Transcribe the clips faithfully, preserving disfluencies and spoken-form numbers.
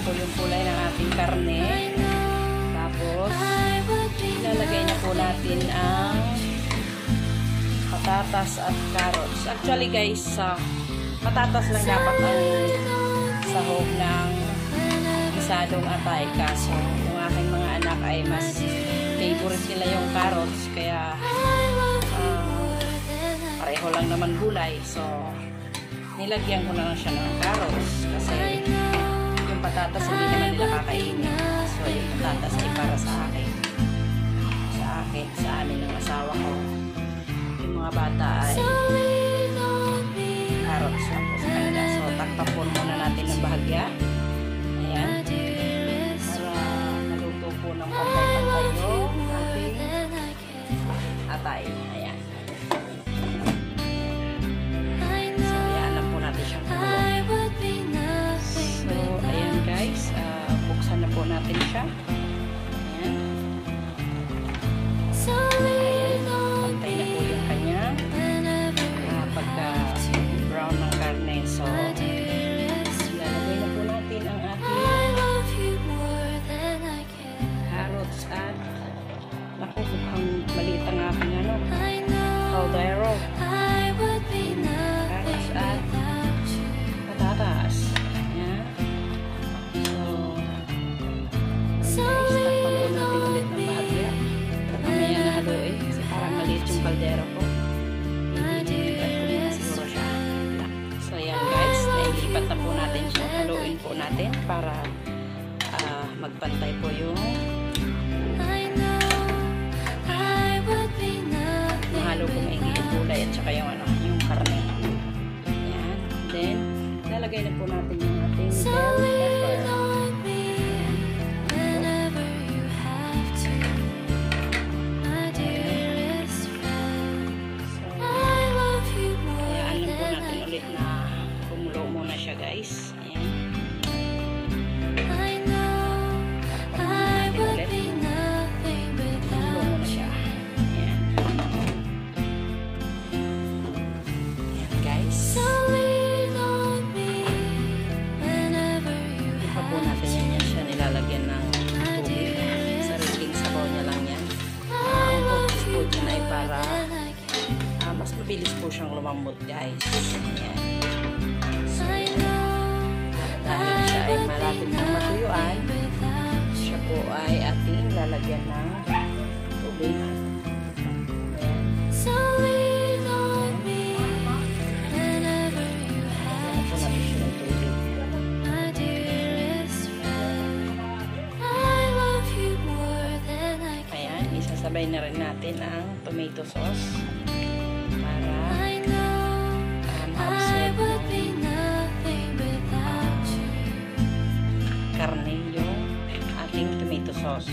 po yung kulay ng ating karne. Tapos, ilalagay na po natin ang patatas at carrots. Actually guys, sa uh, patatas lang dapat ang sahog ng gisadong atay. Kaso, yung aking mga anak ay mas favorite nila yung carrots. Kaya, uh, pareho lang naman gulay. So, nilagyan ko na lang siya ng carrots. Kasi, yung patatas hindi naman nila kakainin. So, yung patatas ay para sa akin. Sa akin, sa amin ng asawa ko. Yung mga bata ay carrots lang po sa kanila. So, takpapon muna natin ng bahagya. Ayan. Para naluto po ng pantay-pantay yung ating atay. Ayan. So, ayan lang po natin siyang kulo. So, ayan guys. Uh, buksan na po natin siya. Ayan. Ayan. Pantay na po yung kanya. Uh, pagka brown ng karne. So, ilalagay na po natin ang ating carrots at naku, mukhang maliit ang aking ano, caldero. Carrots at patatas. Ayan. So, guys, takpan po natin ulit ng bahagya. Mamaya na haluin kasi parang maliit yung caldero ko. Nilipat ko muna siguro siya. So, ayan guys, nailipat na po natin siya. Haluin po natin para uh, magpantay po yung mahalo po maigi yung gulay at saka yung, ano, yung karne. Ayan. Then, lalagay na po natin yung ating bell pepper. Guys, ayan. Takpan natin ulit. Kumulo muna siya. Ayan. Ayan guys. Ipa po natin yan, yan siya nilalagyan ng tubig. Sariling sabaw niya lang yan. Ang focus po dyan ay para uh, mas mabilis po siyang lumambot guys. Ayan. Dahil siya ay malapit ng matuyuan, siya po ay ating lalagyan ng tubig. Ayan. Ayan po natin siya ng tubig. Ayan, isasabay na rin natin ang tomato sauce para um, absorb ng karne yung ating tomato sauce.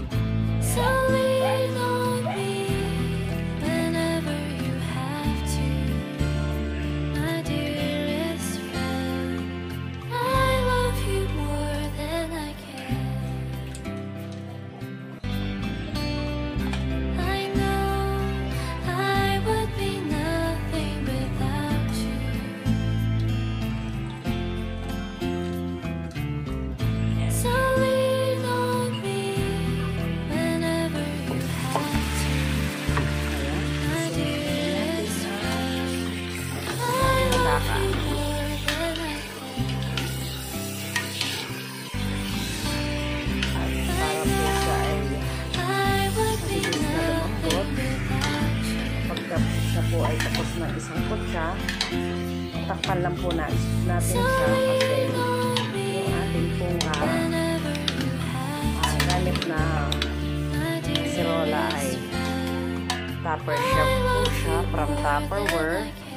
Po ay tapos na isangkot siya, takpan lang po natin siya kasi yung ating pong uh, uh, gamit na sirola ay tupper chef po siya from Tupperware.